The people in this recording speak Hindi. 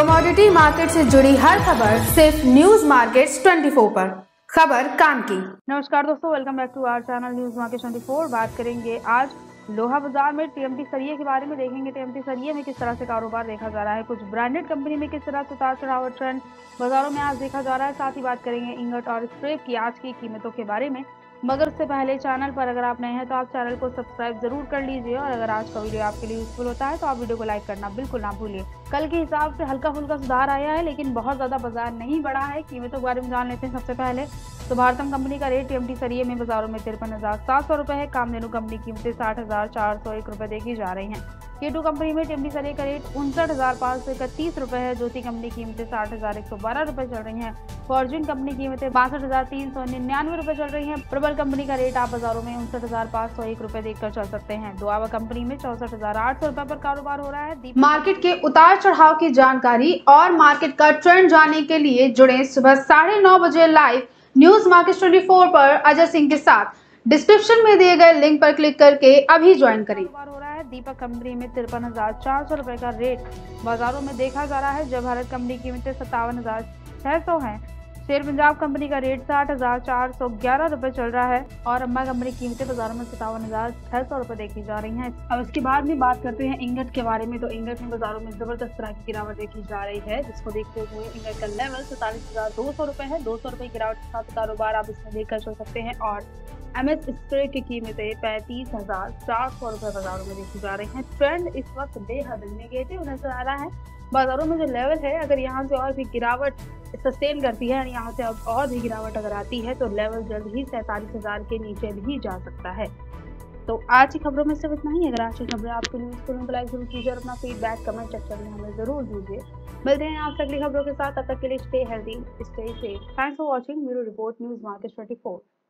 कमोडिटी मार्केट से जुड़ी हर खबर सिर्फ न्यूज मार्केट्स 24 पर। खबर काम की। नमस्कार दोस्तों, welcome back to our channel news market 24। बात करेंगे आज लोहा बाजार में टीएमटी सरिये के बारे में। देखेंगे टीएमटी सरिये में किस तरह से कारोबार देखा जा रहा है, कुछ ब्रांडेड कंपनी में किस तरह से उतार चढ़ाव ट्रेंड बाजारों में आज देखा जा रहा है। साथ ही बात करेंगे इंगट और स्क्रैप की आज की कीमतों के बारे में। मगर उससे पहले चैनल पर अगर आप नए हैं तो आप चैनल को सब्सक्राइब जरूर कर लीजिए, और अगर आज का वीडियो आपके लिए यूजफुल होता है तो आप वीडियो को लाइक करना बिल्कुल ना भूलिए। कल के हिसाब से हल्का फुल्का सुधार आया है, लेकिन बहुत ज्यादा बाजार नहीं बढ़ा है। कीमतों के बारे में जान लेते हैं। सबसे पहले तो भारतम कंपनी का रेट टीएमटी सरिये में बाजारों में 53,700 रुपए है। कामधेनु कंपनी की कीमतें 60,401 रुपए देखी जा रही हैं। K2 कंपनी में टीएमटी सरिये का रेट 59,531 रुपए है। ज्योति कंपनी की कीमतें 60,112 रुपए चल रही हैं। फॉर्च्यून कंपनी की कीमतें 62,399 रुपए चल रही हैं। प्रबल कंपनी का रेट आप बाजारों में 59,501 रुपए देखकर चल सकते हैं। दुआबा कंपनी में 64,800 रुपए पर कारोबार हो रहा है। मार्केट के उतार चढ़ाव की जानकारी और मार्केट का ट्रेंड जानने के लिए जुड़े सुबह 9:30 बजे लाइव न्यूज मार्केट 24 पर अजय सिंह के साथ। डिस्क्रिप्शन में दिए गए लिंक पर क्लिक करके अभी ज्वाइन करें। हो रहा है। दीपक कंपनी में 53,400 रुपए का रेट बाजारों में देखा जा रहा है। जब भारत कंपनी की कीमतें 57,600 है। शेर पंजाब कंपनी का रेट 60,411 रुपए चल रहा है, और अम्मा कंपनी की कीमतें बाजारों में 57,600 रुपए देखी जा रही हैं। अब इसके बाद में बात करते हैं इंगट के बारे में। तो इंगट में बाजारों में जबरदस्त तरह की गिरावट देखी जा रही है, जिसको देखते हुए इंगट का लेवल 47,200 रुपए है। 200 रुपए की गिरावट के साथ कारोबार आप इसमें देखकर चल सकते हैं। और MS स्प्रे की कीमतें 35,400 रुपए बाजारों में देखी जा रही हैं। ट्रेंड इस वक्त बेहद नेगेटिव नजर आ रहा है। बाजारों में जो लेवल है, अगर यहाँ से और भी गिरावट सस्टेन करती है, यहाँ से अब और भी गिरावट अगर आती है तो लेवल जल्द ही 47,000 के नीचे भी जा सकता है। तो आज की खबरों में सिर्फ इतना ही। अगर आज की खबरें आपके लिए यूजफुल हो तो लाइक जरूर कीजिए और अपना फीडबैक कमेंट सेक्शन में हमें जरूर दीजिए। मिलते हैं आपसे अगली खबरों के साथ। तब तक के लिए stay healthy, stay safe. Thanks for watching bureau report news market 24।